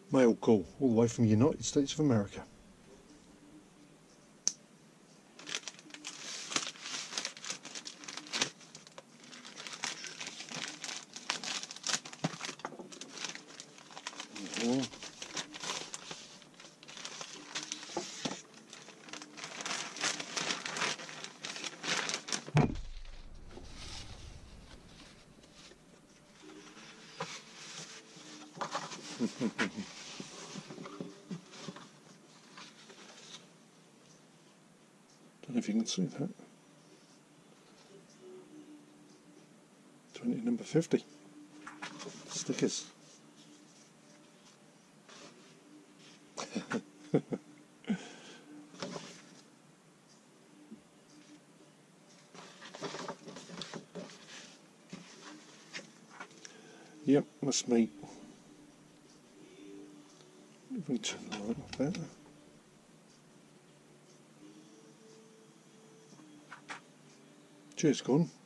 Mail call all the way from the United States of America. Don't know if you can see that. 20 number 50 stickers. Yep, that's me. If we turn the light off there. Cheers, Gordon.